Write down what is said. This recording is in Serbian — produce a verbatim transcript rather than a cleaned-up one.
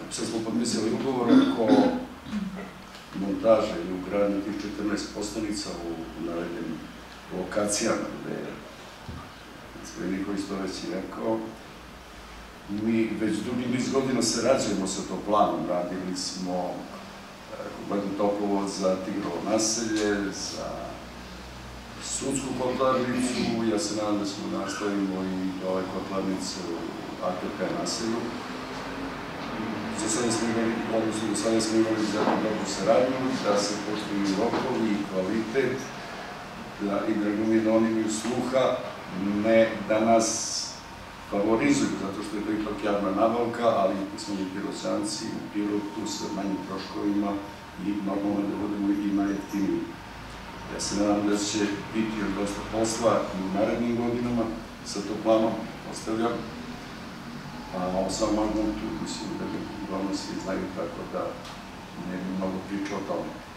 sad smo potpisali ugovor oko montaže i ugradnje tih četrnaest postanica u navedenim lokacijama, gde je gospodin Nikolić to već i rekao. Mi već dugi niz godina sarađujemo sa tom planom, radili smo kompletno toplovod za Tigrovo naselje, za sudsku kotlarnicu, ja se nadam da smo nastavimo i ove kotlarnice u A K P naselju. Za sada smo imali, odnosno do sada smo imali zajedno dobru saradnju, da se poštuju rokovi i kvalitet, i drago da oni imaju sluha, ne da nas favorizuju, zato što je to ipak javna nabavka, ali smo mi Piroćanci u Pirotu sa manjim troškovima i normalno da budemo i najjeftiniji. Ja se nadam da će biti još dosta posla i u narednim godinama sa to planom postavljam. A o samom Magmontu mislim da uglavnom svi znaju, tako da ne bi mnogo pričao o tome.